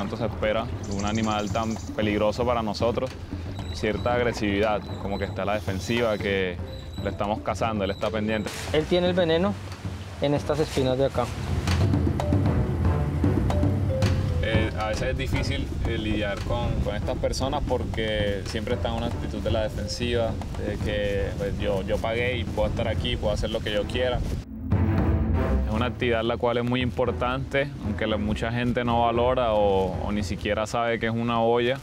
tanto se espera de un animal tan peligroso para nosotros, cierta agresividad, como que está a la defensiva, que le estamos cazando, él está pendiente. Él tiene el veneno en estas espinas de acá. A veces es difícil lidiar con estas personas porque siempre están en una actitud de la defensiva, de que pues, yo pagué y puedo estar aquí, puedo hacer lo que yo quiera. Es una actividad la cual es muy importante, aunque mucha gente no valora o ni siquiera sabe que es una olla.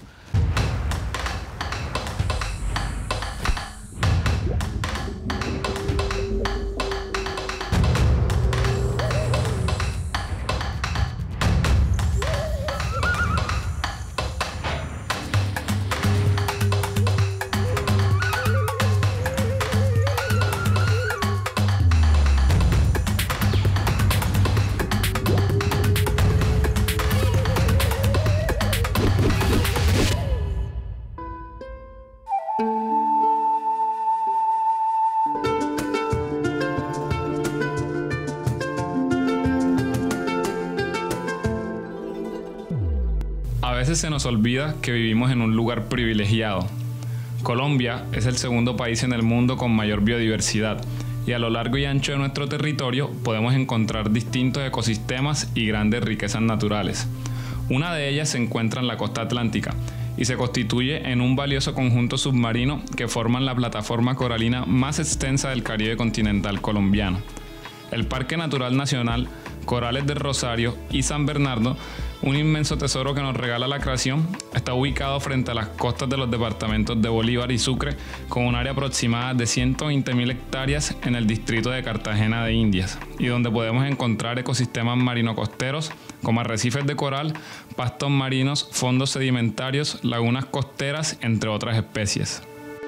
A veces se nos olvida que vivimos en un lugar privilegiado. Colombia es el segundo país en el mundo con mayor biodiversidad y a lo largo y ancho de nuestro territorio podemos encontrar distintos ecosistemas y grandes riquezas naturales. Una de ellas se encuentra en la costa atlántica y se constituye en un valioso conjunto submarino que forman la plataforma coralina más extensa del Caribe continental colombiano. El Parque Natural Nacional Corales del Rosario y San Bernardo, un inmenso tesoro que nos regala la creación, está ubicado frente a las costas de los departamentos de Bolívar y Sucre, con un área aproximada de 120.000 hectáreas en el distrito de Cartagena de Indias, y donde podemos encontrar ecosistemas marino-costeros como arrecifes de coral, pastos marinos, fondos sedimentarios, lagunas costeras, entre otras especies.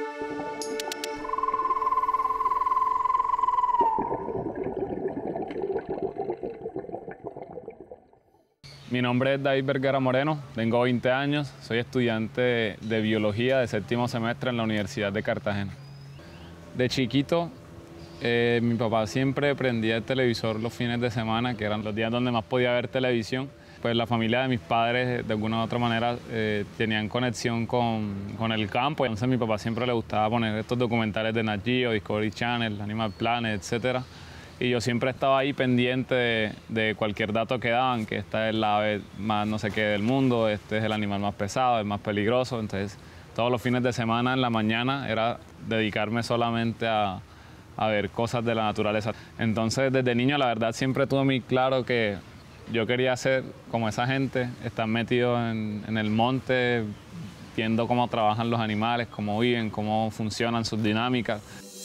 Mi nombre es David Vergara Moreno, tengo 20 años, soy estudiante de biología de séptimo semestre en la Universidad de Cartagena. De chiquito, mi papá siempre prendía el televisor los fines de semana, que eran los días donde más podía ver televisión. Pues la familia de mis padres, de alguna u otra manera, tenían conexión con el campo. Entonces a mi papá siempre le gustaba poner estos documentales de Nat Geo, Discovery Channel, Animal Planet, etc. Y yo siempre estaba ahí pendiente de cualquier dato que daban, que esta es la ave más no sé qué del mundo, este es el animal más pesado, el más peligroso. Entonces, todos los fines de semana en la mañana era dedicarme solamente a ver cosas de la naturaleza. Entonces, desde niño, la verdad, siempre tuve muy claro que yo quería ser como esa gente, estar metido en el monte, viendo cómo trabajan los animales, cómo viven, cómo funcionan sus dinámicas.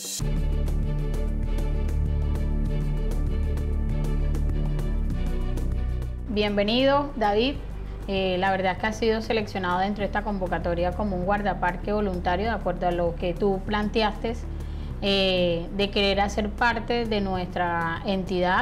Bienvenido, David. La verdad es que has sido seleccionado dentro de esta convocatoria como un guardaparque voluntario, de acuerdo a lo que tú planteaste, de querer hacer parte de nuestra entidad.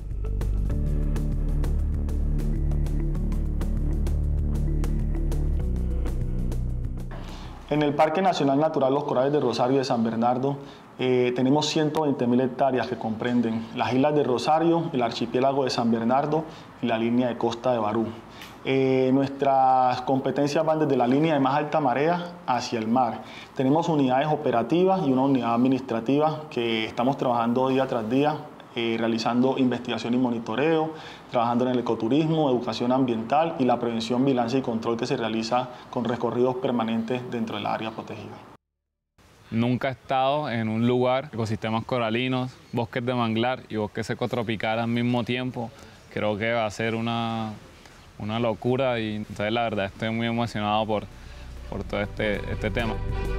En el Parque Nacional Natural Los Corales de Rosario de San Bernardo tenemos 120.000 hectáreas que comprenden las islas de Rosario, el archipiélago de San Bernardo y la línea de costa de Barú. Nuestras competencias van desde la línea de más alta marea hacia el mar. Tenemos unidades operativas y una unidad administrativa que estamos trabajando día tras día, realizando investigación y monitoreo, trabajando en el ecoturismo, educación ambiental y la prevención, vigilancia y control que se realiza con recorridos permanentes dentro del área protegida. Nunca he estado en un lugar, ecosistemas coralinos, bosques de manglar y bosques ecotropical al mismo tiempo. Creo que va a ser una locura y entonces la verdad estoy muy emocionado por todo este tema.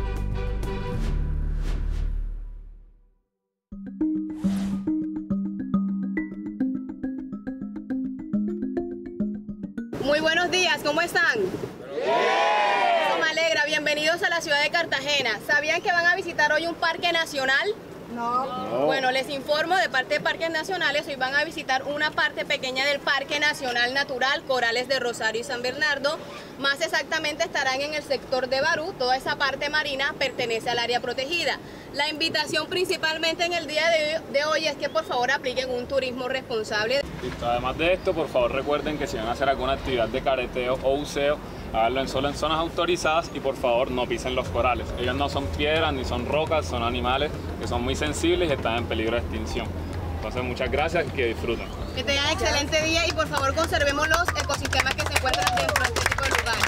Muy buenos días, ¿cómo están? Eso me alegra, bienvenidos a la ciudad de Cartagena. ¿Sabían que van a visitar hoy un parque nacional? No. Bueno, les informo de parte de Parques Nacionales, hoy van a visitar una parte pequeña del Parque Nacional Natural Corales de Rosario y San Bernardo. Más exactamente estarán en el sector de Barú, toda esa parte marina pertenece al área protegida. La invitación principalmente en el día de hoy es que por favor apliquen un turismo responsable. Listo. Además de esto, por favor recuerden que si van a hacer alguna actividad de careteo o buceo, háganlo solo en zonas autorizadas y por favor no pisen los corales. Ellos no son piedras ni son rocas, son animales que son muy sensibles y están en peligro de extinción. Entonces muchas gracias y que disfruten. Que tengan excelente día y por favor conservemos los ecosistemas que se encuentran dentro de este tipo de lugares.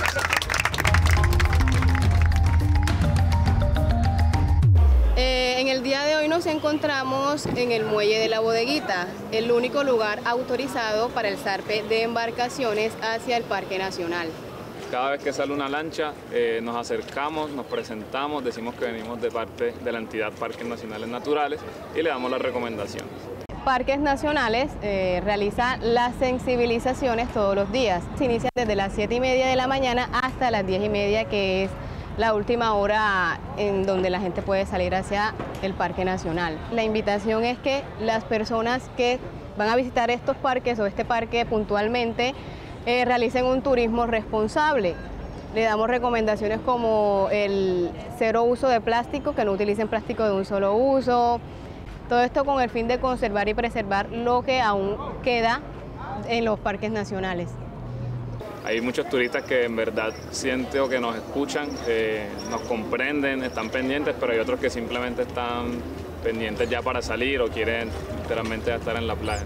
En el día de hoy nos encontramos en el muelle de la Bodeguita, el único lugar autorizado para el zarpe de embarcaciones hacia el Parque Nacional. Cada vez que sale una lancha, nos acercamos, nos presentamos, decimos que venimos de parte de la entidad Parques Nacionales Naturales y le damos las recomendaciones. Parques Nacionales realiza las sensibilizaciones todos los días. Se inicia desde las 7:30 de la mañana hasta las 10:30, que es la última hora en donde la gente puede salir hacia el Parque Nacional. La invitación es que las personas que van a visitar estos parques o este parque puntualmente realicen un turismo responsable. Le damos recomendaciones como el cero uso de plástico, que no utilicen plástico de un solo uso. Todo esto con el fin de conservar y preservar lo que aún queda en los parques nacionales. Hay muchos turistas que en verdad siento que nos escuchan, nos comprenden, están pendientes, pero hay otros que simplemente están pendientes ya para salir o quieren literalmente estar en la playa.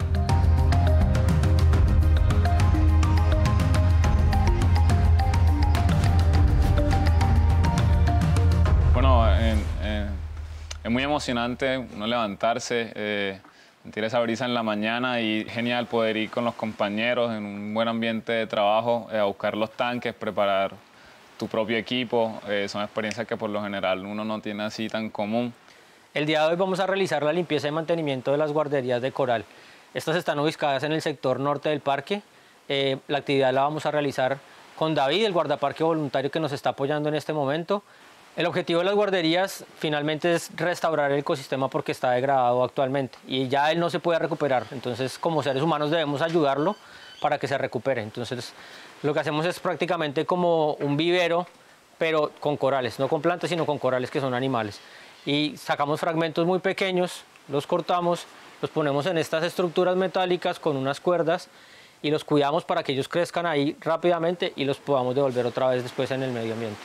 Bueno, es muy emocionante uno levantarse, sentir esa brisa en la mañana y genial poder ir con los compañeros en un buen ambiente de trabajo, a buscar los tanques, preparar tu propio equipo. Son experiencias que por lo general uno no tiene así tan común. El día de hoy vamos a realizar la limpieza y mantenimiento de las guarderías de coral. Estas están ubicadas en el sector norte del parque. La actividad la vamos a realizar con David, el guardaparque voluntario que nos está apoyando en este momento. El objetivo de las guarderías finalmente es restaurar el ecosistema porque está degradado actualmente y ya él no se puede recuperar. Entonces, como seres humanos debemos ayudarlo para que se recupere. Entonces, lo que hacemos es prácticamente como un vivero, pero con corales, no con plantas, sino con corales que son animales. Y sacamos fragmentos muy pequeños, los cortamos, los ponemos en estas estructuras metálicas con unas cuerdas y los cuidamos para que ellos crezcan ahí rápidamente y los podamos devolver otra vez después en el medio ambiente.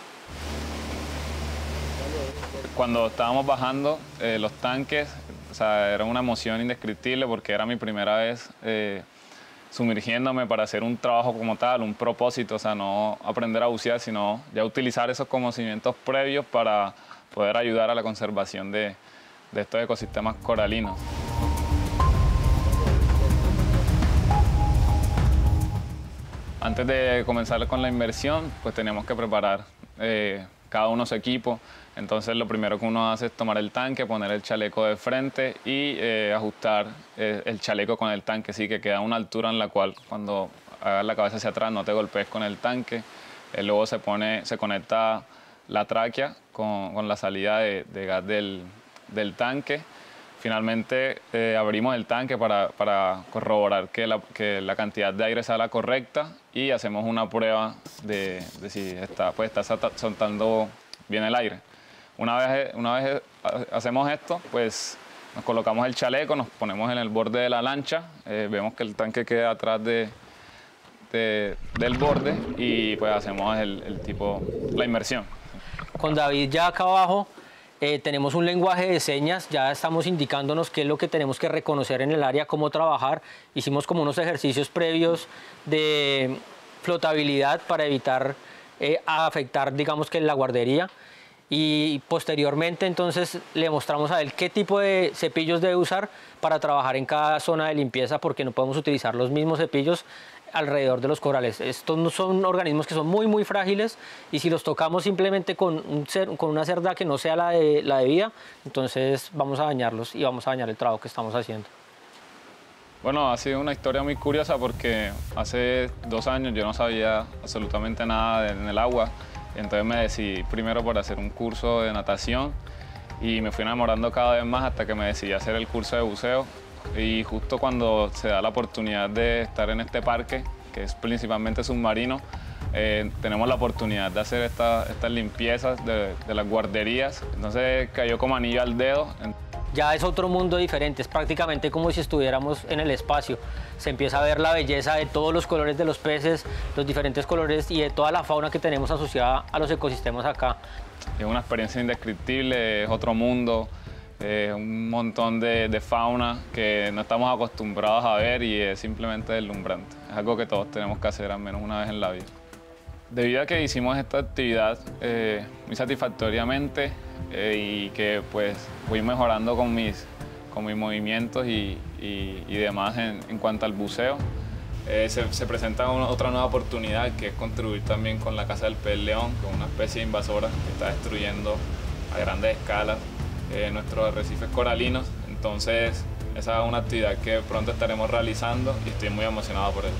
Cuando estábamos bajando los tanques, o sea, era una emoción indescriptible porque era mi primera vez sumergiéndome para hacer un trabajo como tal, un propósito, o sea, no aprender a bucear, sino ya utilizar esos conocimientos previos para poder ayudar a la conservación de estos ecosistemas coralinos. Antes de comenzar con la inversión, pues teníamos que preparar cada uno su equipo. Entonces lo primero que uno hace es tomar el tanque, poner el chaleco de frente y ajustar el chaleco con el tanque, así que queda a una altura en la cual cuando hagas la cabeza hacia atrás no te golpees con el tanque. Luego se conecta la tráquea con la salida de gas del tanque. Finalmente abrimos el tanque para corroborar que la cantidad de aire sea la correcta y hacemos una prueba de si está soltando bien el aire. Una vez hacemos esto, pues nos colocamos el chaleco, nos ponemos en el borde de la lancha, vemos que el tanque queda atrás del borde y pues hacemos la inmersión. Con David ya acá abajo tenemos un lenguaje de señas, ya estamos indicándonos qué es lo que tenemos que reconocer en el área, cómo trabajar. Hicimos como unos ejercicios previos de flotabilidad para evitar afectar, digamos, que la guardería. Y posteriormente entonces le mostramos a él qué tipo de cepillos debe usar para trabajar en cada zona de limpieza, porque no podemos utilizar los mismos cepillos alrededor de los corales. Estos son organismos que son muy frágiles y si los tocamos simplemente con una cerda que no sea la debida, entonces vamos a dañarlos y vamos a dañar el trabajo que estamos haciendo. Bueno, ha sido una historia muy curiosa porque hace 2 años yo no sabía absolutamente nada en el agua. Entonces me decidí primero por hacer un curso de natación y me fui enamorando cada vez más hasta que me decidí a hacer el curso de buceo. Y justo cuando se da la oportunidad de estar en este parque, que es principalmente submarino, tenemos la oportunidad de hacer estas limpiezas de las guarderías. Entonces cayó como anillo al dedo. Ya es otro mundo diferente, es prácticamente como si estuviéramos en el espacio. Se empieza a ver la belleza de todos los colores de los peces, los diferentes colores y de toda la fauna que tenemos asociada a los ecosistemas acá. Es una experiencia indescriptible, es otro mundo, un montón de fauna que no estamos acostumbrados a ver y es simplemente deslumbrante. Es algo que todos tenemos que hacer al menos una vez en la vida. Debido a que hicimos esta actividad muy satisfactoriamente y que pues fui mejorando con mis movimientos y demás en cuanto al buceo, se presenta otra nueva oportunidad, que es contribuir también con la Casa del Pez León, con una especie invasora que está destruyendo a grandes escalas nuestros arrecifes coralinos. Entonces esa es una actividad que pronto estaremos realizando y estoy muy emocionado por ello.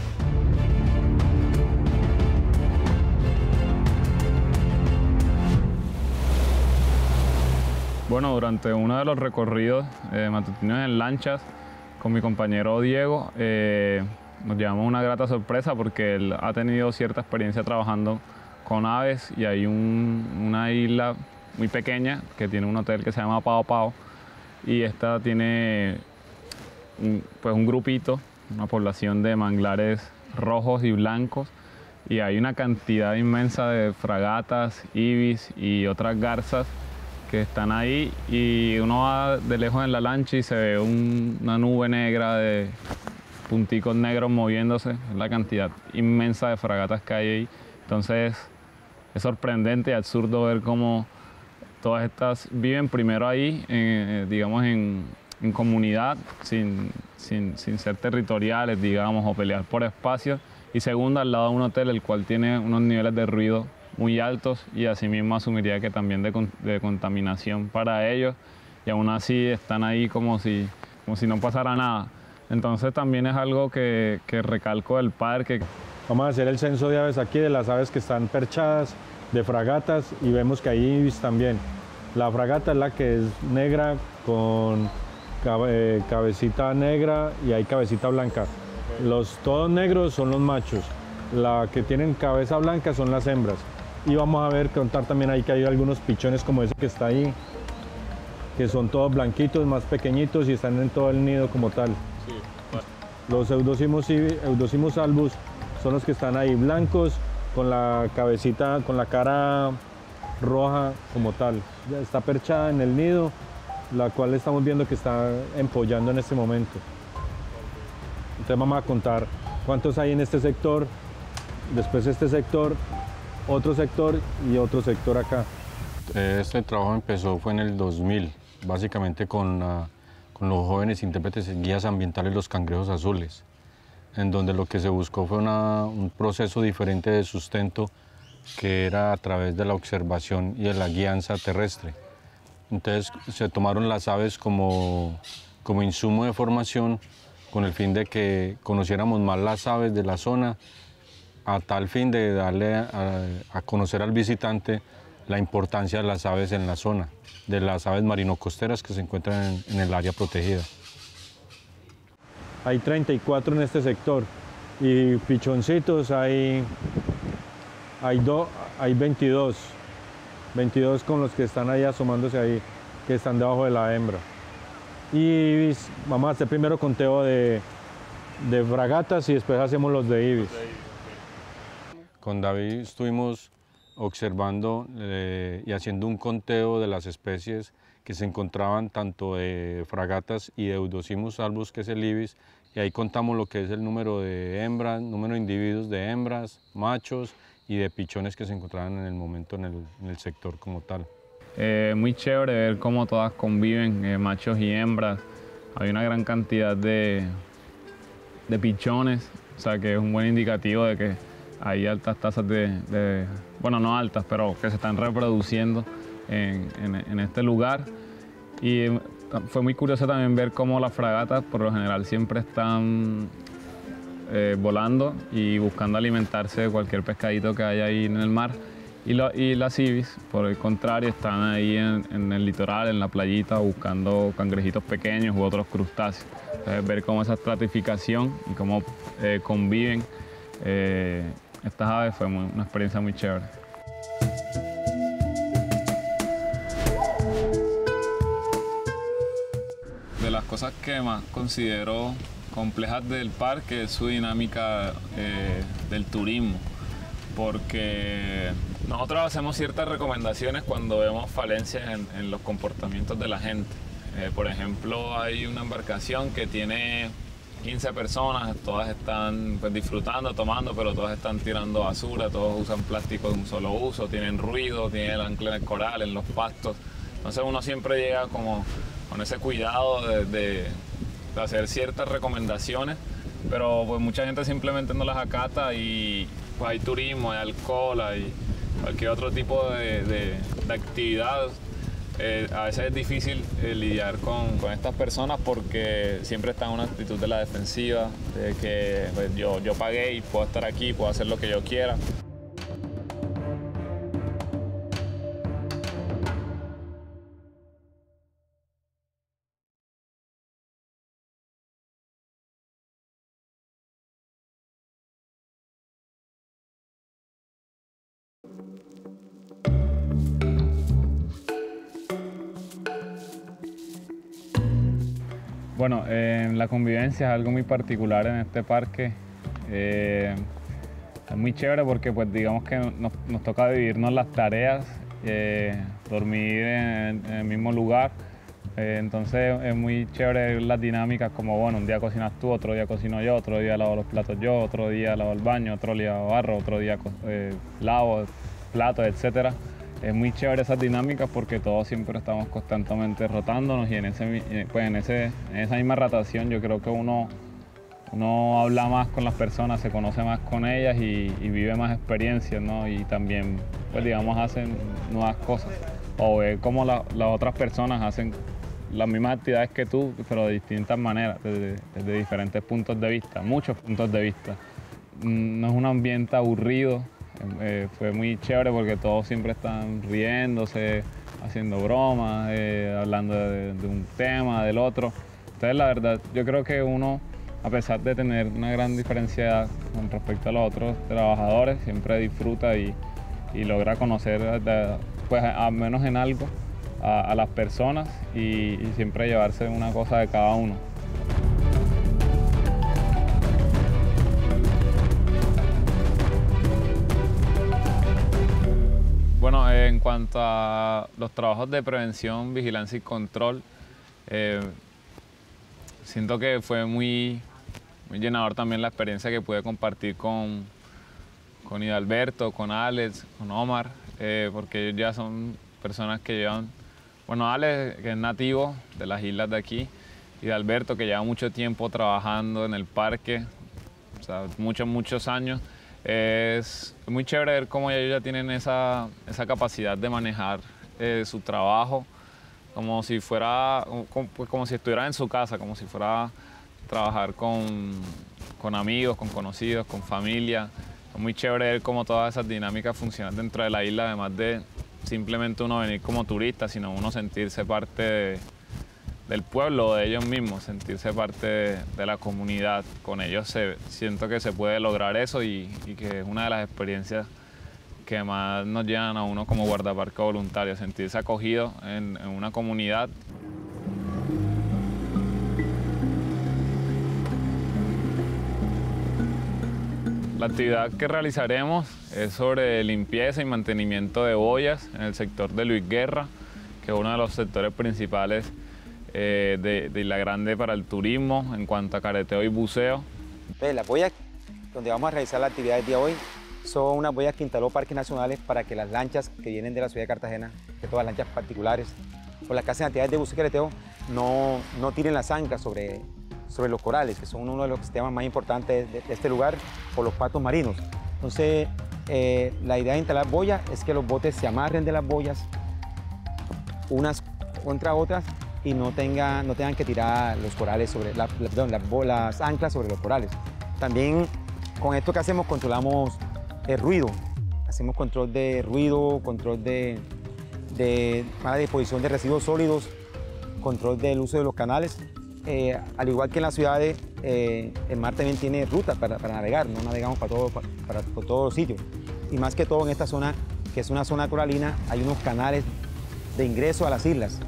Bueno, durante uno de los recorridos matutinos en lanchas con mi compañero Diego, nos llevamos una grata sorpresa porque él ha tenido cierta experiencia trabajando con aves y hay una isla muy pequeña que tiene un hotel que se llama Pao Pao y esta tiene pues un grupito, una población de manglares rojos y blancos y hay una cantidad inmensa de fragatas, ibis y otras garzas que están ahí y uno va de lejos en la lancha y se ve una nube negra de punticos negros moviéndose, es la cantidad inmensa de fragatas que hay ahí. Entonces es sorprendente y absurdo ver cómo todas estas viven primero ahí, digamos en comunidad, sin ser territoriales, digamos, o pelear por espacios, y segundo al lado de un hotel el cual tiene unos niveles de ruido muy altos y asimismo asumiría que también de contaminación para ellos y aún así están ahí como si no pasara nada. Entonces también es algo que recalco del parque. Vamos a hacer el censo de aves aquí, de las aves que están perchadas, de fragatas y vemos que hay ibis también. La fragata es la que es negra con cabecita negra y hay cabecita blanca. Los todos negros son los machos, la que tienen cabeza blanca son las hembras. Y vamos a ver, contar también ahí que hay algunos pichones como ese que está ahí, que son todos blanquitos, más pequeñitos y están en todo el nido como tal. Sí, bueno. Los Eudocimus albus son los que están ahí blancos, con la cabecita, con la cara roja como tal. Ya está perchada en el nido, la cual estamos viendo que está empollando en este momento. Entonces vamos a contar cuántos hay en este sector, después este sector, otro sector y otro sector acá. Este trabajo fue en el 2000, básicamente con los jóvenes intérpretes en guías ambientales Los Cangrejos Azules, en donde lo que se buscó fue un proceso diferente de sustento que era a través de la observación y de la guianza terrestre. Entonces se tomaron las aves como insumo de formación con el fin de que conociéramos más las aves de la zona, a tal fin de darle a conocer al visitante la importancia de las aves en la zona, de las aves marino-costeras que se encuentran en el área protegida. Hay 34 en este sector y pichoncitos hay 22 con los que están ahí asomándose ahí, que están debajo de la hembra. Y vamos a hacer primero conteo de fragatas y después hacemos los de ibis. Con David estuvimos observando y haciendo un conteo de las especies que se encontraban tanto de fragatas y de Eudocimus albus, que es el ibis, y ahí contamos lo que es el número de hembras, número de individuos de hembras, machos y de pichones que se encontraban en el momento en el sector como tal. Muy chévere ver cómo todas conviven, machos y hembras. Hay una gran cantidad de pichones, o sea que es un buen indicativo de que hay altas tasas bueno, no altas, pero que se están reproduciendo en este lugar. Y fue muy curioso también ver cómo las fragatas por lo general siempre están volando y buscando alimentarse de cualquier pescadito que haya ahí en el mar. Y las ibis, por el contrario, están ahí en el litoral, en la playita, buscando cangrejitos pequeños u otros crustáceos. Entonces, ver cómo esa estratificación y cómo conviven estas aves fue una experiencia muy chévere. De las cosas que más considero complejas del parque es su dinámica del turismo, porque nosotros hacemos ciertas recomendaciones cuando vemos falencias en los comportamientos de la gente. Por ejemplo, hay una embarcación que tiene 15 personas, todas están pues, disfrutando, tomando, pero todas están tirando basura, todos usan plástico de un solo uso, tienen ruido, tienen el ancla en el coral, en los pastos. Entonces uno siempre llega como con ese cuidado de hacer ciertas recomendaciones, pero pues mucha gente simplemente no las acata y pues, hay turismo, hay alcohol, hay cualquier otro tipo de actividad. A veces es difícil lidiar con estas personas porque siempre están en una actitud de la defensiva, de que pues, yo pagué y puedo estar aquí, puedo hacer lo que yo quiera. Bueno, la convivencia es algo muy particular en este parque. Es muy chévere porque pues digamos que nos toca dividirnos las tareas, dormir en el mismo lugar. Entonces es muy chévere las dinámicas como, bueno, un día cocinas tú, otro día cocino yo, otro día lavo los platos yo, otro día lavo el baño, otro día barro, otro día lavo platos, etc. Es muy chévere esas dinámicas porque todos siempre estamos constantemente rotándonos y en esa misma rotación yo creo que uno habla más con las personas, se conoce más con ellas y vive más experiencias, ¿no? Y también, pues digamos, hacen nuevas cosas o ve cómo las otras personas hacen las mismas actividades que tú, pero de distintas maneras, desde diferentes puntos de vista, muchos puntos de vista. No es un ambiente aburrido. Fue muy chévere porque todos siempre están riéndose, haciendo bromas, hablando de un tema, del otro. Entonces, la verdad, yo creo que uno, a pesar de tener una gran diferencia con respecto a los otros trabajadores, siempre disfruta y logra conocer, pues al menos en algo, a las personas y siempre llevarse una cosa de cada uno. Bueno, en cuanto a los trabajos de prevención, vigilancia y control, siento que fue muy llenador también la experiencia que pude compartir con Hidalberto, con Alex, con Omar, porque ellos ya son personas que llevan, bueno, Alex, que es nativo de las islas de aquí, Hidalberto, que lleva mucho tiempo trabajando en el parque, o sea, muchos años. Es muy chévere ver cómo ellos ya tienen esa capacidad de manejar su trabajo como si fuera, como si estuvieran en su casa, como si fuera a trabajar con amigos, con conocidos, con familia. Es muy chévere ver cómo todas esas dinámicas funcionan dentro de la isla, además de simplemente uno venir como turista, sino uno sentirse parte del pueblo, de ellos mismos, sentirse parte de la comunidad. Con ellos siento que se puede lograr eso y que es una de las experiencias que más nos llevan a uno como guardaparque voluntario, sentirse acogido en una comunidad. La actividad que realizaremos es sobre limpieza y mantenimiento de boyas en el sector de Luis Guerra, que es uno de los sectores principales de Isla Grande para el turismo en cuanto a careteo y buceo. Las boyas donde vamos a realizar la actividad del día de hoy son unas boyas que instaló Parques Nacionales para que las lanchas que vienen de la ciudad de Cartagena, que todas las lanchas particulares o las que hacen actividades de buceo y careteo, no tiren las anclas sobre los corales, que son uno de los sistemas más importantes de este lugar por los patos marinos. Entonces, la idea de instalar boyas es que los botes se amarren de las boyas unas contra otras y no tengan que tirar los corales sobre las anclas sobre los corales. También con esto que hacemos controlamos el ruido hacemos control de ruido, control de mala disposición de residuos sólidos, control del uso de los canales. Al igual que en las ciudades, el mar también tiene rutas para navegar, no navegamos por todos los sitios. Y más que todo en esta zona, que es una zona coralina, hay unos canales de ingreso a las islas.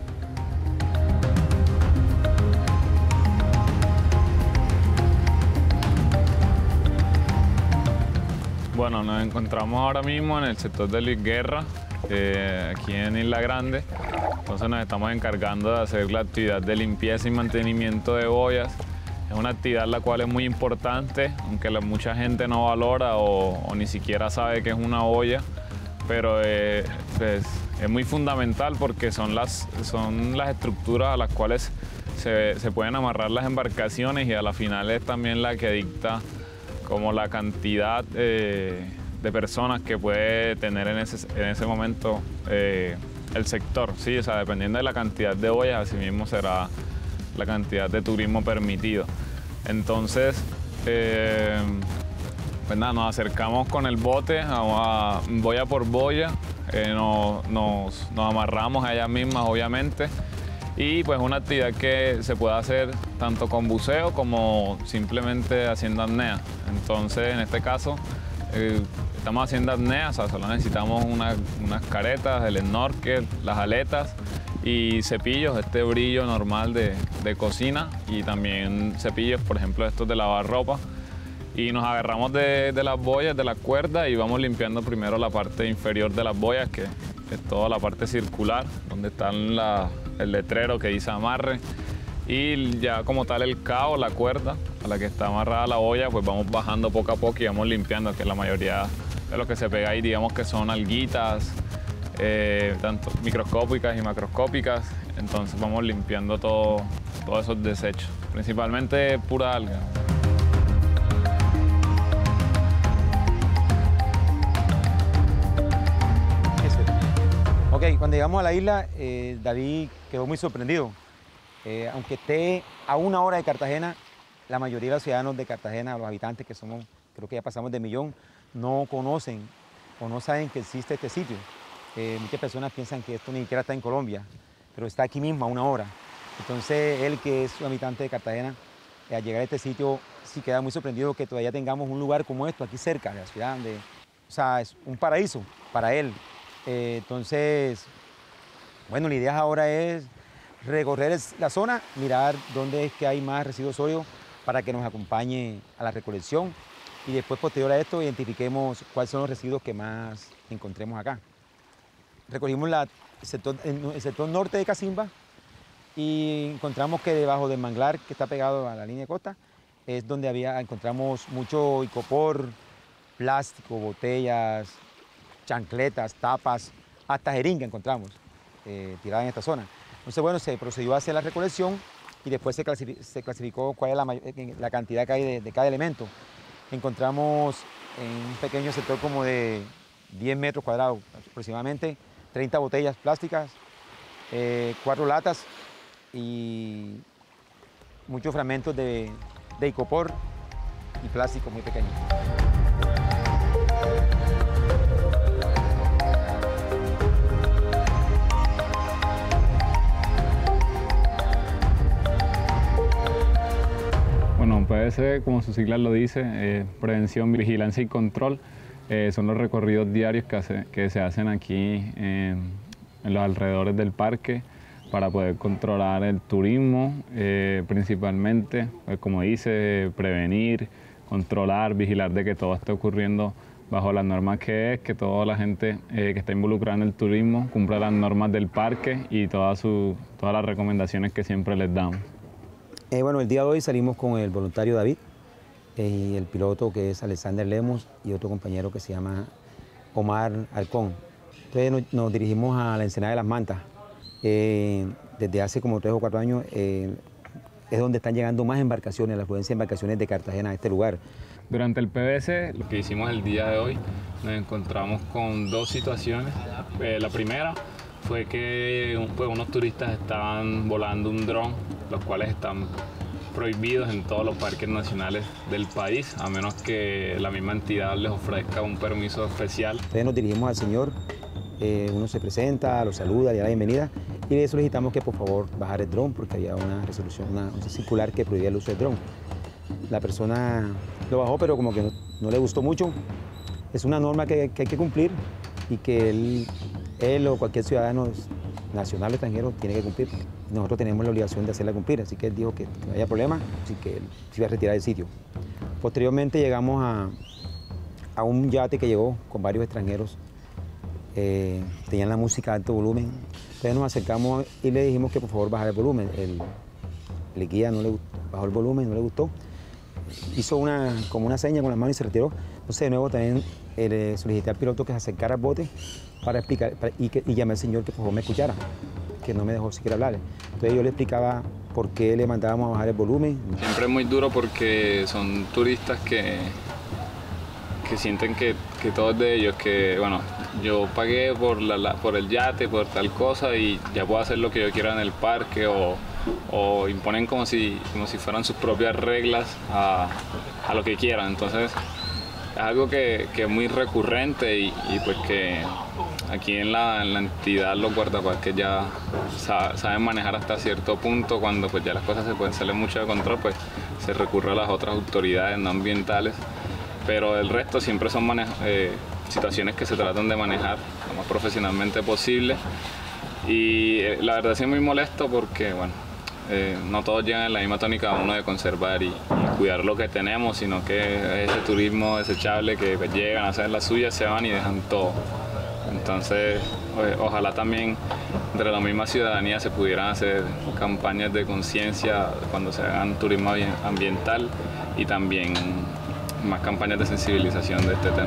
Bueno, nos encontramos ahora mismo en el sector de Luis Guerra, aquí en Isla Grande. Entonces nos estamos encargando de hacer la actividad de limpieza y mantenimiento de boyas. Es una actividad la cual es muy importante, aunque mucha gente no valora o ni siquiera sabe que es una boya, pero pues, es muy fundamental porque son las estructuras a las cuales se pueden amarrar las embarcaciones y a la final es también la que dicta como la cantidad de personas que puede tener en ese momento el sector. Sí, o sea, dependiendo de la cantidad de boyas, así mismo será la cantidad de turismo permitido. Entonces, pues nada, nos acercamos con el bote boya por boya, nos amarramos a ellas mismas, obviamente, y pues una actividad que se puede hacer tanto con buceo como simplemente haciendo apnea. Entonces, en este caso, estamos haciendo apnea, o sea, solo necesitamos unas caretas, el snorkel, las aletas y cepillos, este brillo normal de cocina y también cepillos, por ejemplo, estos de lavar ropa. Y nos agarramos de las boyas, de la cuerda y vamos limpiando primero la parte inferior de las boyas, que es toda la parte circular, donde está el letrero que dice amarre. Y ya como tal el cabo, la cuerda a la que está amarrada la boya, pues vamos bajando poco a poco y vamos limpiando, que la mayoría de lo que se pega ahí, digamos que son alguitas, tanto microscópicas y macroscópicas. Entonces vamos limpiando todos esos desechos, principalmente pura alga. Ok, cuando llegamos a la isla, David quedó muy sorprendido. Aunque esté a 1 hora de Cartagena, la mayoría de los ciudadanos de Cartagena, los habitantes que somos, creo que ya pasamos de 1 millón, no conocen o no saben que existe este sitio. Muchas personas piensan que esto ni siquiera está en Colombia, pero está aquí mismo a 1 hora. Entonces él, que es un habitante de Cartagena, al llegar a este sitio sí queda muy sorprendido que todavía tengamos un lugar como esto aquí cerca de la ciudad, o sea, es un paraíso para él. Entonces, bueno, la idea ahora es recorrer la zona, mirar dónde es que hay más residuos sólidos para que nos acompañe a la recolección y después, posterior a esto, identifiquemos cuáles son los residuos que más encontremos acá. Recorrimos el sector norte de Casimba y encontramos que debajo del manglar que está pegado a la línea de costa es donde encontramos mucho icopor, plástico, botellas, chancletas, tapas, hasta jeringa encontramos tirada en esta zona. Entonces, bueno, se procedió a hacer la recolección y después se clasificó cuál es la cantidad que hay de cada elemento. Encontramos en un pequeño sector como de 10 metros cuadrados aproximadamente, 30 botellas plásticas, 4 latas y muchos fragmentos de icopor y plástico muy pequeños. Bueno, PVC, como su sigla lo dice, prevención, vigilancia y control, son los recorridos diarios que se hacen aquí en los alrededores del parque para poder controlar el turismo, principalmente, pues, como dice, prevenir, controlar, vigilar de que todo esté ocurriendo bajo las normas que toda la gente que está involucrada en el turismo cumpla las normas del parque y todas las recomendaciones que siempre les damos. Bueno, el día de hoy salimos con el voluntario David y el piloto que es Alexander Lemos y otro compañero que se llama Omar Alcón. Entonces nos dirigimos a la Ensenada de las Mantas. Desde hace como 3 o 4 años es donde están llegando más embarcaciones, la afluencia de embarcaciones de Cartagena a este lugar. Durante el PVC, lo que hicimos el día de hoy, nos encontramos con 2 situaciones. La primera fue que unos turistas estaban volando un dron, los cuales están prohibidos en todos los parques nacionales del país, a menos que la misma entidad les ofrezca un permiso especial. Entonces nos dirigimos al señor, uno se presenta, lo saluda, le da la bienvenida y le solicitamos que por favor bajara el dron porque había una resolución, una circular que prohibía el uso del dron. La persona lo bajó, pero como que no le gustó mucho. Es una norma que hay que cumplir y que él o cualquier ciudadano nacional o extranjero tiene que cumplir. Nosotros tenemos la obligación de hacerla cumplir, así que él dijo que no había problema, así que él se iba a retirar del sitio. Posteriormente llegamos a un yate que llegó con varios extranjeros. Tenían la música a alto volumen. Entonces nos acercamos y le dijimos que por favor bajara el volumen. El guía no le bajó el volumen, no le gustó. Hizo como una seña con las manos y se retiró. Entonces de nuevo también le solicité al piloto que se acercara al bote para explicar y llamé al señor que por favor me escuchara, que no me dejó siquiera hablar. Entonces yo le explicaba por qué le mandábamos a bajar el volumen. Siempre es muy duro porque son turistas que sienten que todo es de ellos, que bueno, yo pagué por el yate, por tal cosa y ya puedo hacer lo que yo quiera en el parque o imponen como si fueran sus propias reglas a lo que quieran. Entonces es algo que es muy recurrente y pues que aquí en la entidad los guardaparques ya saben manejar hasta cierto punto. Cuando pues ya las cosas se pueden salir mucho de control, pues se recurre a las otras autoridades no ambientales, pero el resto siempre son situaciones que se tratan de manejar lo más profesionalmente posible. Y la verdad sí es muy molesto porque bueno, no todos llegan en la misma tónica uno de conservar y cuidar lo que tenemos, sino que es ese turismo desechable que pues, llegan a hacer las suyas, se van y dejan todo. Entonces, ojalá también entre la misma ciudadanía se pudieran hacer campañas de conciencia cuando se hagan turismo ambiental y también más campañas de sensibilización de este tema.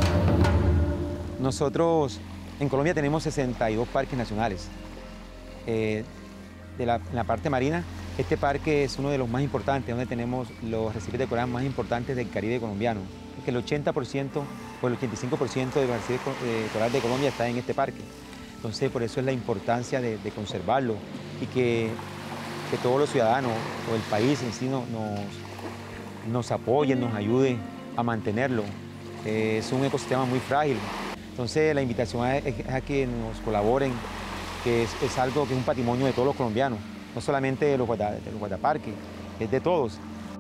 Nosotros en Colombia tenemos 62 parques nacionales. En la parte marina, este parque es uno de los más importantes, donde tenemos los arrecifes de coral más importantes del Caribe colombiano. Porque el 80% o el 85% de los arrecifes de coral de Colombia está en este parque. Entonces, por eso es la importancia de conservarlo y que todos los ciudadanos o el país en sí nos apoyen, nos ayuden a mantenerlo. Es un ecosistema muy frágil. Entonces, la invitación es a que nos colaboren, que es algo que es un patrimonio de todos los colombianos, no solamente de los guardaparques, es de todos.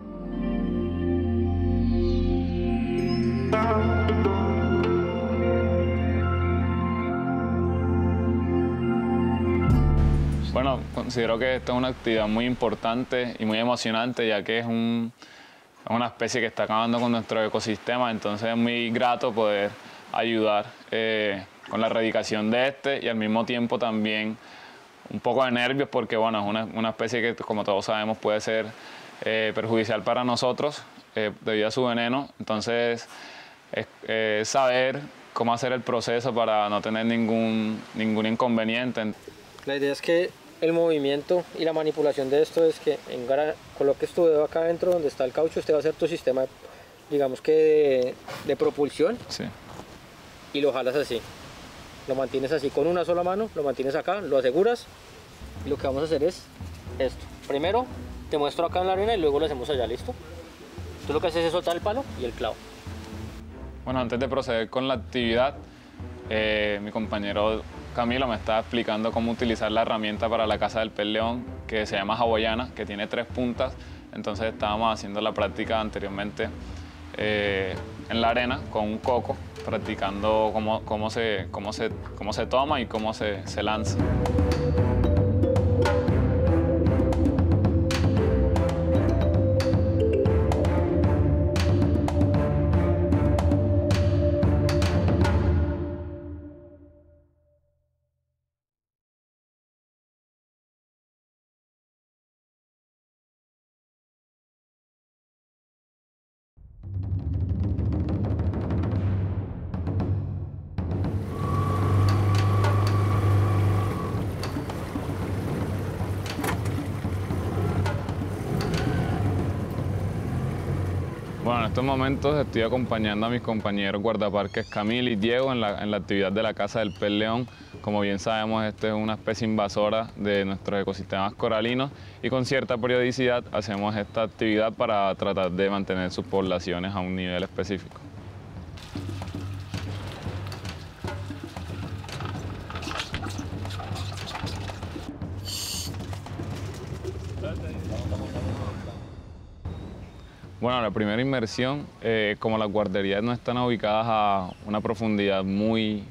Bueno, considero que esta es una actividad muy importante y muy emocionante, ya que es una especie que está acabando con nuestro ecosistema, entonces es muy grato poder ayudar con la erradicación de este y al mismo tiempo también un poco de nervios porque bueno, es una especie que como todos sabemos puede ser perjudicial para nosotros debido a su veneno. Entonces es saber cómo hacer el proceso para no tener ningún inconveniente. La idea es que el movimiento y la manipulación de esto es que coloques tu dedo acá adentro donde está el caucho. Este va a ser tu sistema, digamos que de propulsión. Sí. Y lo jalas así. Lo mantienes así con una sola mano, lo mantienes acá, lo aseguras. Y lo que vamos a hacer es esto. Primero te muestro acá en la arena y luego lo hacemos allá, ¿listo? Tú lo que haces es soltar el palo y el clavo. Bueno, antes de proceder con la actividad, mi compañero Camilo me estaba explicando cómo utilizar la herramienta para la caza del pez león, que se llama hawaiana, que tiene 3 puntas. Entonces estábamos haciendo la práctica anteriormente en la arena con un coco, practicando cómo se toma y cómo se lanza. Bueno, en estos momentos estoy acompañando a mis compañeros guardaparques Camilo y Diego en la actividad de la caza del pez león Como bien sabemos, esta es una especie invasora de nuestros ecosistemas coralinos y con cierta periodicidad hacemos esta actividad para tratar de mantener sus poblaciones a un nivel específico. Bueno, la primera inmersión, como las guarderías no están ubicadas a una profundidad muy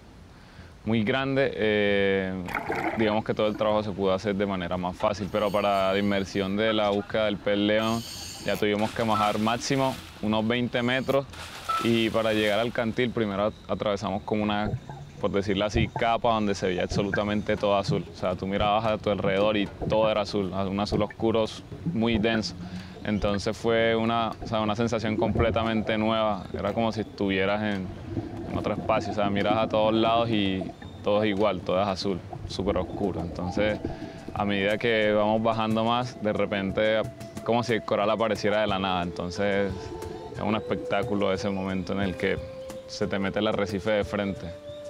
grande, digamos que todo el trabajo se pudo hacer de manera más fácil, pero para la inmersión de la búsqueda del pez león ya tuvimos que bajar máximo unos 20 metros y para llegar al cantil primero atravesamos como una, por decirlo así, capa donde se veía absolutamente todo azul. O sea, tú mirabas a tu alrededor y todo era azul, un azul oscuro muy denso. Entonces fue una sensación completamente nueva, era como si estuvieras en otro espacio, o sea, miras a todos lados y todo es igual, todo es azul, súper oscuro. Entonces, a medida que vamos bajando más, de repente como si el coral apareciera de la nada. Entonces, es un espectáculo ese momento en el que se te mete el arrecife de frente.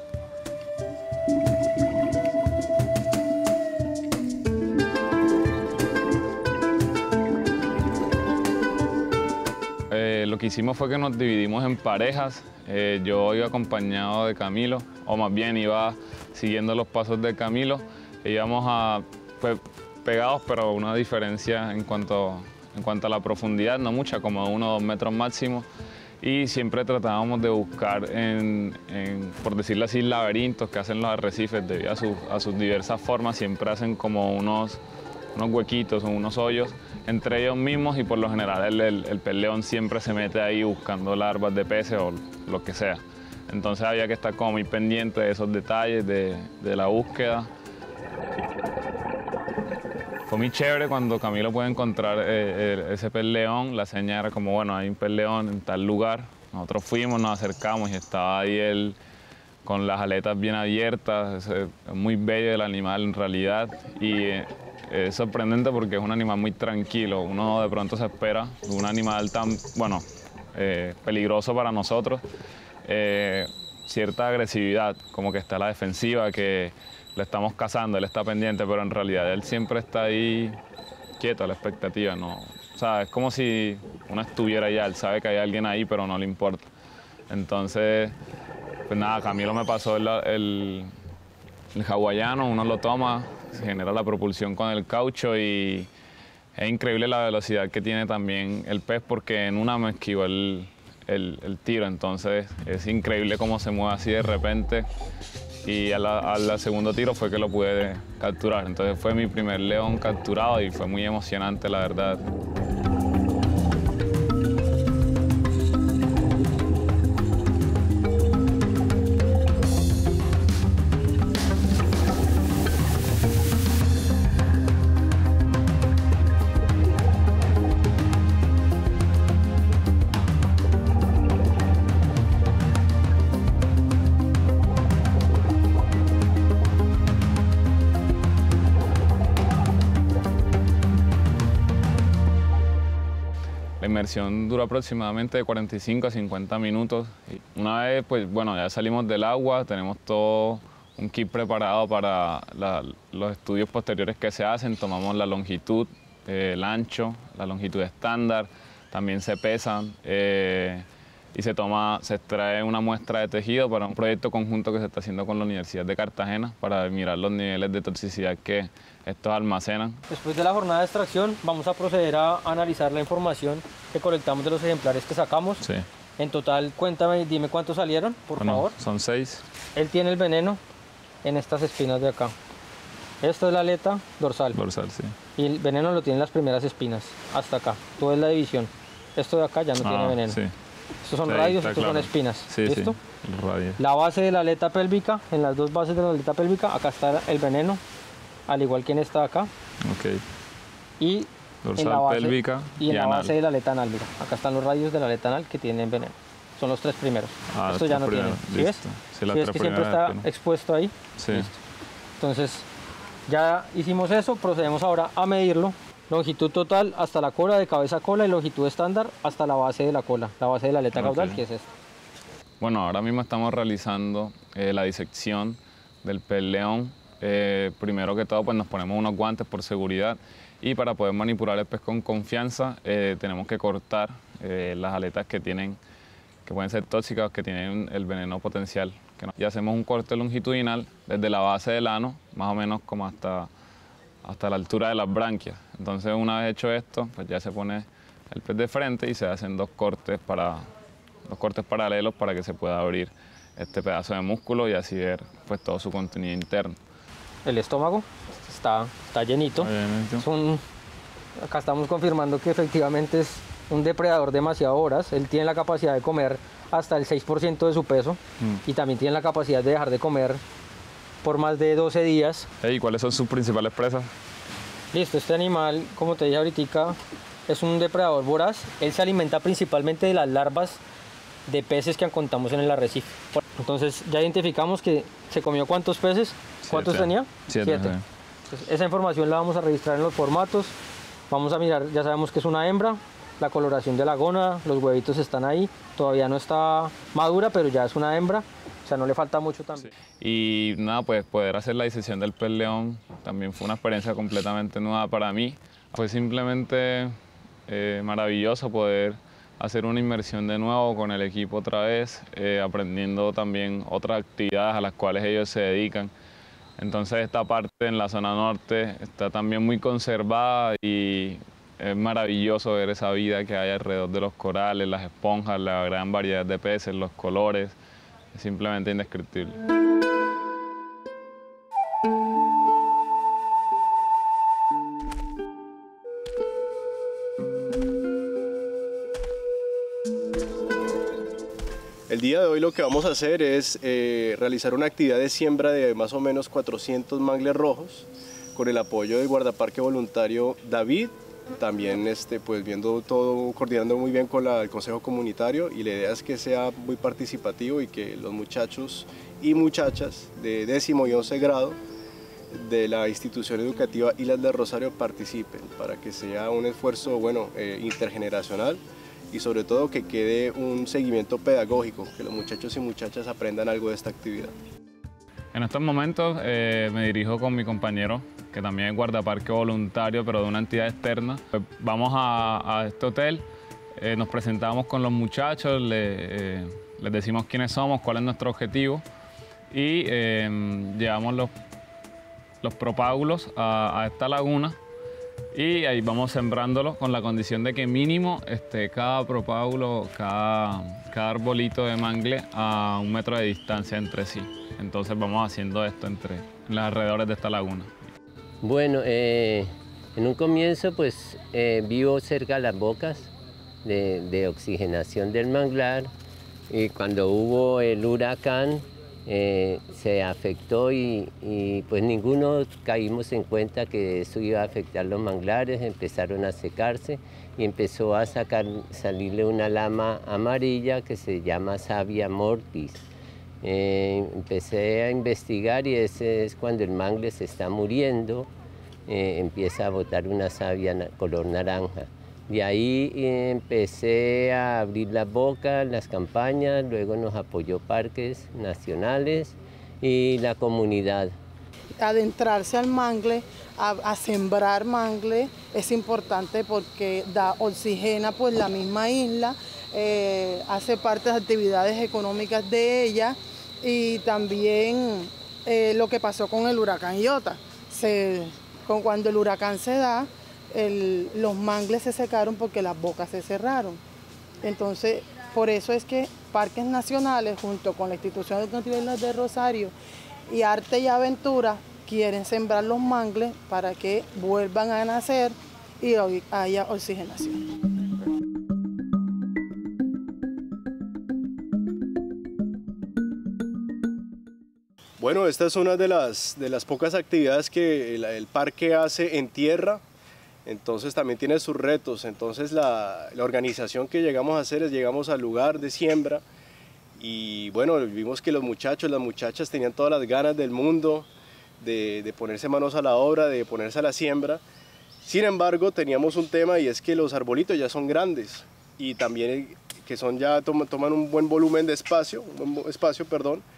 Lo que hicimos fue que nos dividimos en parejas. Yo iba acompañado de Camilo, o más bien iba siguiendo los pasos de Camilo. Íbamos pues, pegados, pero una diferencia en cuanto a la profundidad, no mucha, como 1 o 2 metros máximo. Y siempre tratábamos de buscar por decirlo así, laberintos que hacen los arrecifes debido a sus diversas formas. Siempre hacen como unos huequitos o unos hoyos entre ellos mismos y por lo general el pez león siempre se mete ahí buscando larvas de peces o lo que sea. Entonces había que estar como muy pendiente de esos detalles de la búsqueda. Fue muy chévere cuando Camilo puede encontrar ese pez león. La señal era como, bueno, hay un pez león en tal lugar. Nosotros fuimos, nos acercamos y estaba ahí él con las aletas bien abiertas. Es muy bello el animal en realidad. Y es sorprendente porque es un animal muy tranquilo. Uno de pronto se espera de un animal tan, peligroso para nosotros. Cierta agresividad, como que está a la defensiva, que lo estamos cazando, él está pendiente, pero en realidad él siempre está ahí quieto a la expectativa. No, o sea, es como si uno estuviera allá, él sabe que hay alguien ahí, pero no le importa. Entonces, pues nada, Camilo me pasó el hawaiano, uno lo toma, se genera la propulsión con el caucho y es increíble la velocidad que tiene también el pez porque en una me esquivó el tiro, entonces es increíble cómo se mueve así de repente y al segundo tiro fue que lo pude capturar. Entonces fue mi primer león capturado y fue muy emocionante, la verdad. La inmersión duró aproximadamente de 45 a 50 minutos. Una vez, pues bueno, ya salimos del agua, tenemos todo un kit preparado para los estudios posteriores que se hacen. Tomamos la longitud, el ancho, la longitud estándar, también se pesan y se extrae una muestra de tejido para un proyecto conjunto que se está haciendo con la Universidad de Cartagena para mirar los niveles de toxicidad que estos almacenan. Después de la jornada de extracción vamos a proceder a analizar la información que colectamos de los ejemplares que sacamos. Sí. En total, cuéntame, dime cuántos salieron, por favor. Son 6. Él tiene el veneno en estas espinas de acá. Esto es la aleta dorsal. Dorsal, sí. Y el veneno lo tienen las primeras espinas, hasta acá. Todo es la división. Esto de acá ya no tiene veneno. Sí. Estos son Sí, radios, estos claro. son espinas. Sí, ¿Listo? Sí, el radio. La base de la aleta pélvica, en las dos bases de la aleta pélvica, acá está el veneno, al igual que en esta de acá. Ok. Y Dorsal, en la base, pélvica y en la anal. base de la aleta anal, mira. Acá están los radios de la aleta anal que tienen veneno. Son los 3 primeros. Esto ya no tiene. ¿Sí ves? Sí, las ¿Sí ves 3 que siempre primeras está expuesto ahí? Sí. Listo. Entonces, ya hicimos eso, procedemos ahora a medirlo. Longitud total hasta la cola, de cabeza a cola, y longitud estándar hasta la base de la cola, la base de la aleta caudal, que es esta. Bueno, ahora mismo estamos realizando la disección del pez león, primero que todo pues nos ponemos unos guantes por seguridad y para poder manipular el pez con confianza tenemos que cortar las aletas que pueden ser tóxicas, que tienen el veneno potencial. Y hacemos un corte longitudinal desde la base del ano, más o menos como hasta la altura de las branquias. Entonces una vez hecho esto, pues ya se pone el pez de frente y se hacen dos cortes paralelos para que se pueda abrir este pedazo de músculo y así ver pues todo su contenido interno. El estómago está llenito. Acá estamos confirmando que efectivamente es un depredador demasiado voraz. Él tiene la capacidad de comer hasta el 6% de su peso y también tiene la capacidad de dejar de comer por más de 12 días. ¿Y cuáles son sus principales presas? Listo, este animal, como te dije ahorita, es un depredador voraz. Él se alimenta principalmente de las larvas de peces que encontramos en el arrecife. Entonces ya identificamos que se comió ¿cuántos peces? ¿Cuántos tenía? 7. Entonces, esa información la vamos a registrar en los formatos. Vamos a mirar, ya sabemos que es una hembra, la coloración de la gónada, los huevitos están ahí. Todavía no está madura, pero ya es una hembra. O sea, no le falta mucho también. Y nada, pues poder hacer la disección del pez león también fue una experiencia completamente nueva para mí. Fue simplemente maravilloso poder hacer una inmersión de nuevo con el equipo otra vez, aprendiendo también otras actividades a las cuales ellos se dedican. Entonces esta parte en la zona norte está también muy conservada y es maravilloso ver esa vida que hay alrededor de los corales, las esponjas, la gran variedad de peces, los colores. Es simplemente indescriptible. El día de hoy lo que vamos a hacer es realizar una actividad de siembra de más o menos 400 mangles rojos con el apoyo del guardaparque voluntario David, también pues viendo todo, coordinando muy bien con el Consejo Comunitario, y la idea es que sea muy participativo y que los muchachos y muchachas de 10º y 11 grado de la institución educativa Islas del Rosario participen para que sea un esfuerzo intergeneracional y sobre todo que quede un seguimiento pedagógico, que los muchachos y muchachas aprendan algo de esta actividad. En estos momentos me dirijo con mi compañero, que también es guardaparque voluntario, pero de una entidad externa. Pues vamos a este hotel, nos presentamos con los muchachos, les decimos quiénes somos, cuál es nuestro objetivo y llevamos los propágulos a esta laguna y ahí vamos sembrándolo con la condición de que mínimo cada propágulo, cada arbolito de mangle a 1 metro de distancia entre sí. Entonces vamos haciendo esto en los alrededores de esta laguna. Bueno, en un comienzo pues vivo cerca de las bocas de oxigenación del manglar, y cuando hubo el huracán se afectó y pues ninguno caímos en cuenta que eso iba a afectar los manglares. Empezaron a secarse y empezó a salirle una lama amarilla que se llama savia mortis. Empecé a investigar y ese es cuando el mangle se está muriendo, empieza a botar una savia color naranja. De ahí empecé a abrir la boca, las campañas, luego nos apoyó parques nacionales y la comunidad. Adentrarse al mangle, a sembrar mangle, es importante porque oxigena pues la misma isla, hace parte de las actividades económicas de ella, y también lo que pasó con el huracán Iota. Cuando el huracán se da, los mangles se secaron porque las bocas se cerraron. Entonces, por eso es que Parques Nacionales, junto con la Institución Educativa Islas de Rosario y Arte y Aventura, quieren sembrar los mangles para que vuelvan a nacer y haya oxigenación. Bueno, esta es una de las pocas actividades que el parque hace en tierra, entonces también tiene sus retos. Entonces la organización que llegamos a hacer es llegamos al lugar de siembra y bueno, vimos que los muchachos, las muchachas tenían todas las ganas del mundo de ponerse manos a la obra, de ponerse a la siembra. Sin embargo, teníamos un tema y es que los arbolitos ya son grandes y también que toman un buen volumen de espacio,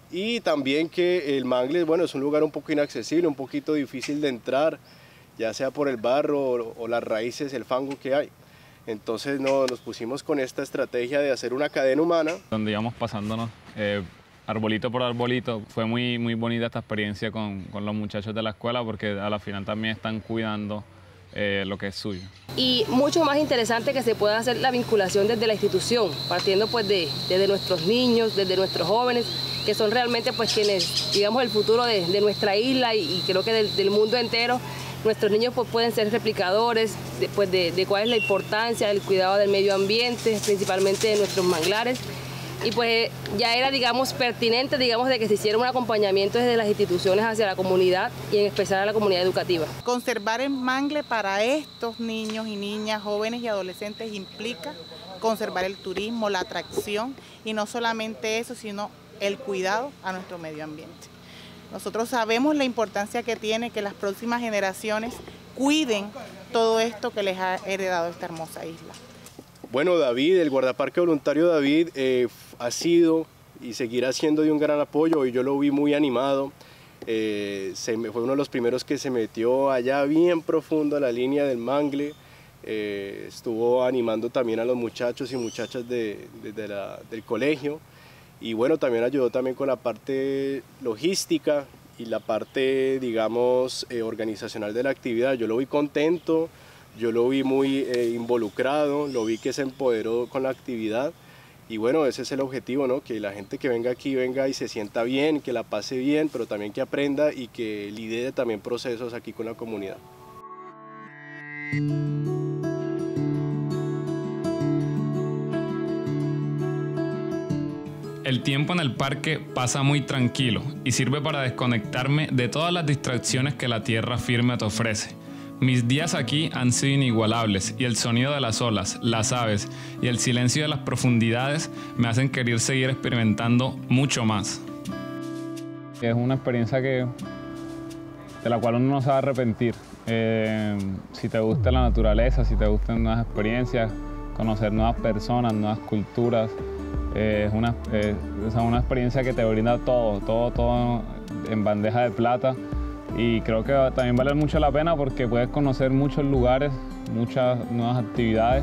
Y también que el mangle, bueno, es un lugar un poco inaccesible, un poquito difícil de entrar, ya sea por el barro o las raíces, el fango que hay. Entonces nos pusimos con esta estrategia de hacer una cadena humana. Donde íbamos pasándonos arbolito por arbolito. Fue muy bonita esta experiencia con los muchachos de la escuela porque a la final también están cuidando lo que es suyo. Y mucho más interesante que se pueda hacer la vinculación desde la institución, partiendo pues desde nuestros niños, desde nuestros jóvenes, que son realmente pues quienes, digamos, el futuro de nuestra isla y creo que del mundo entero. Nuestros niños pues, pueden ser replicadores de cuál es la importancia del cuidado del medio ambiente, principalmente de nuestros manglares. Y pues ya era, digamos, pertinente, digamos, de que se hiciera un acompañamiento desde las instituciones hacia la comunidad y en especial a la comunidad educativa. Conservar el mangle para estos niños y niñas, jóvenes y adolescentes implica conservar el turismo, la atracción y no solamente eso, sino el cuidado a nuestro medio ambiente. Nosotros sabemos la importancia que tiene que las próximas generaciones cuiden todo esto que les ha heredado esta hermosa isla. Bueno, David, el guardaparque voluntario David ha sido y seguirá siendo de un gran apoyo y yo lo vi muy animado. Fue uno de los primeros que se metió allá bien profundo a la línea del mangle. Estuvo animando también a los muchachos y muchachas del colegio. Y bueno, también ayudó también con la parte logística y la parte, digamos, organizacional de la actividad. Yo lo vi contento, yo lo vi muy involucrado, lo vi que se empoderó con la actividad. Y bueno, ese es el objetivo, ¿no? Que la gente que venga aquí venga y se sienta bien, que la pase bien, pero también que aprenda y que lidere también procesos aquí con la comunidad. El tiempo en el parque pasa muy tranquilo y sirve para desconectarme de todas las distracciones que la tierra firme te ofrece. Mis días aquí han sido inigualables y el sonido de las olas, las aves y el silencio de las profundidades me hacen querer seguir experimentando mucho más. Es una experiencia de la cual uno no se va a arrepentir. Si te gusta la naturaleza, si te gustan nuevas experiencias, conocer nuevas personas, nuevas culturas, es una experiencia que te brinda todo en bandeja de plata y creo que también vale mucho la pena porque puedes conocer muchos lugares, muchas nuevas actividades.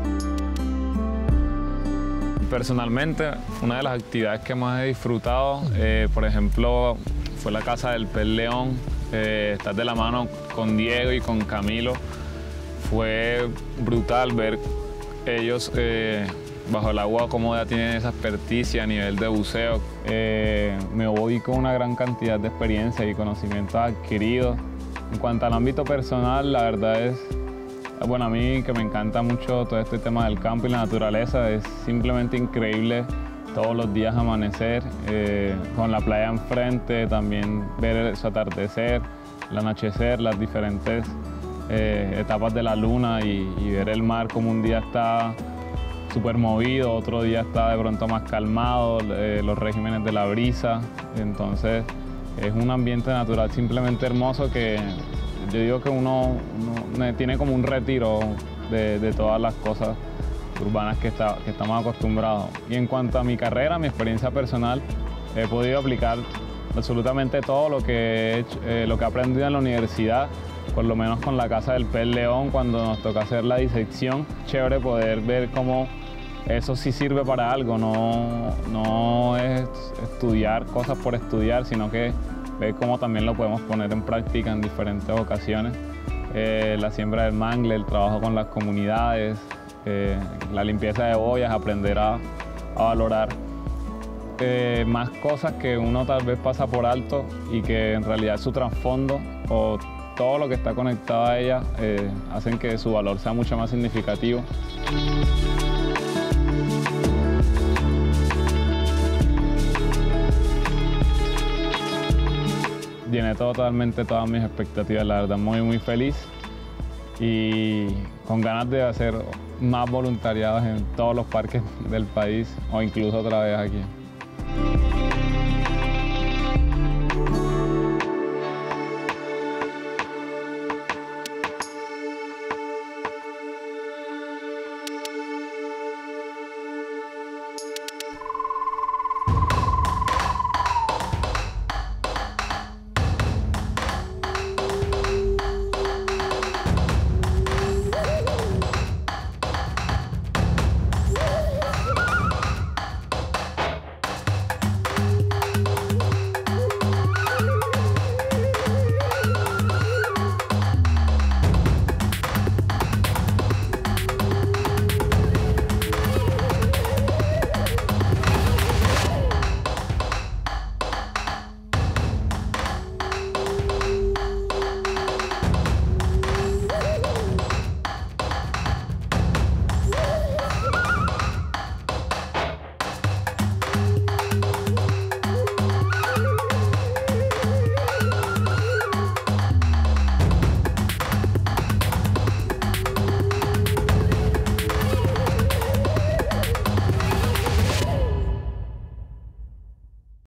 Personalmente, una de las actividades que más he disfrutado, por ejemplo, fue la Casa del Pez León, estar de la mano con Diego y con Camilo. Fue brutal ver ellos bajo el agua, cómo ya tienen esa experticia a nivel de buceo. Me voy con una gran cantidad de experiencia y conocimientos adquiridos. En cuanto al ámbito personal, la verdad es, bueno, a mí que me encanta mucho todo este tema del campo y la naturaleza, es simplemente increíble todos los días amanecer, con la playa enfrente, también ver su atardecer, el anochecer, las diferentes etapas de la luna y ver el mar como un día está súper movido, otro día está de pronto más calmado, los regímenes de la brisa. Entonces es un ambiente natural simplemente hermoso que yo digo que uno tiene como un retiro de todas las cosas urbanas que estamos acostumbrados. Y en cuanto a mi carrera, mi experiencia personal, he podido aplicar absolutamente todo lo que he aprendido en la universidad, por lo menos con la Casa del Pez León, cuando nos toca hacer la disección. Chévere poder ver cómo eso sí sirve para algo, no es estudiar cosas por estudiar, sino que ver cómo también lo podemos poner en práctica en diferentes ocasiones. La siembra del mangle, el trabajo con las comunidades, la limpieza de boyas, aprender a valorar más cosas que uno tal vez pasa por alto y que en realidad su trasfondo o todo lo que está conectado a ella hacen que su valor sea mucho más significativo. Llené totalmente todas mis expectativas, la verdad muy feliz y con ganas de hacer más voluntariados en todos los parques del país o incluso otra vez aquí.